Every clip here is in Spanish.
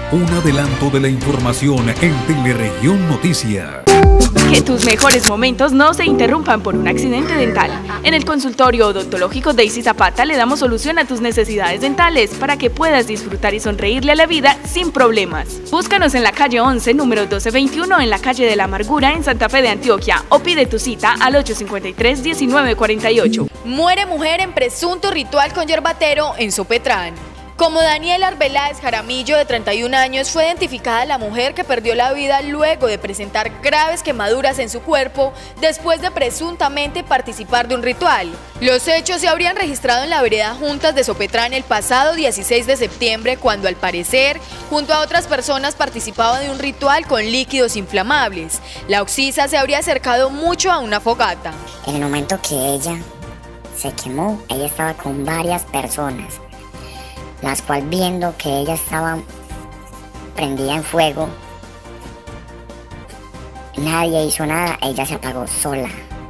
Un adelanto de la información en Teleregión Noticias. Que tus mejores momentos no se interrumpan por un accidente dental. En el consultorio odontológico Daisy Zapata le damos solución a tus necesidades dentales para que puedas disfrutar y sonreírle a la vida sin problemas. Búscanos en la calle 11, número 1221, en la calle de la Amargura, en Santa Fe de Antioquia, o pide tu cita al 853-1948. Muere mujer en presunto ritual con yerbatero en Sopetrán. Como Daniela Arbeláez Jaramillo, de 31 años, fue identificada la mujer que perdió la vida luego de presentar graves quemaduras en su cuerpo después de presuntamente participar de un ritual. Los hechos se habrían registrado en la vereda Juntas de Sopetrán el pasado 16 de septiembre, cuando al parecer, junto a otras personas, participaba de un ritual con líquidos inflamables. La oxisa se habría acercado mucho a una fogata. En el momento que ella se quemó, ella estaba con varias personas, las cuales, viendo que ella estaba prendida en fuego, nadie hizo nada, ella se apagó sola,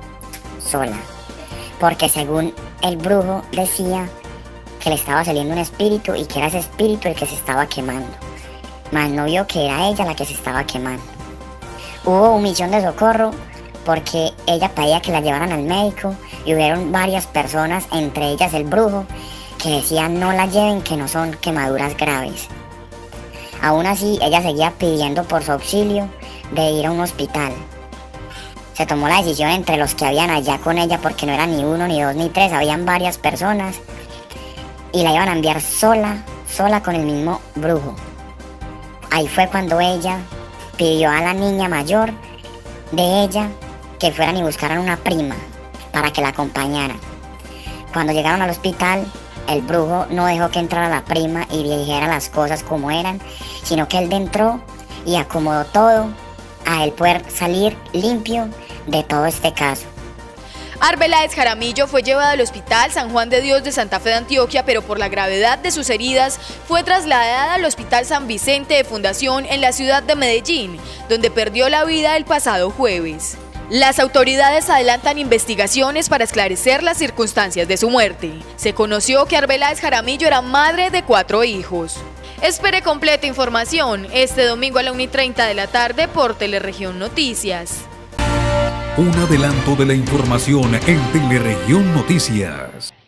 porque según el brujo decía que le estaba saliendo un espíritu y que era ese espíritu el que se estaba quemando, mas no vio que era ella la que se estaba quemando. Hubo omisión de socorro porque ella pedía que la llevaran al médico y hubieron varias personas, entre ellas el brujo, que decían no la lleven, que no son quemaduras graves. Aún así, ella seguía pidiendo por su auxilio de ir a un hospital. Se tomó la decisión entre los que habían allá con ella, porque no era ni uno, ni dos, ni tres, habían varias personas, y la iban a enviar sola con el mismo brujo. Ahí fue cuando ella pidió a la niña mayor de ella que fueran y buscaran una prima para que la acompañara. Cuando llegaron al hospital, el brujo no dejó que entrara la prima y dijera las cosas como eran, sino que él entró y acomodó todo a él poder salir limpio de todo este caso. Arbeláez Jaramillo fue llevada al Hospital San Juan de Dios de Santa Fe de Antioquia, pero por la gravedad de sus heridas fue trasladada al Hospital San Vicente de Fundación en la ciudad de Medellín, donde perdió la vida el pasado jueves. Las autoridades adelantan investigaciones para esclarecer las circunstancias de su muerte. Se conoció que Arbeláez Jaramillo era madre de 4 hijos. Espere completa información este domingo a la 1:30 de la tarde por Teleregión Noticias. Un adelanto de la información en Teleregión Noticias.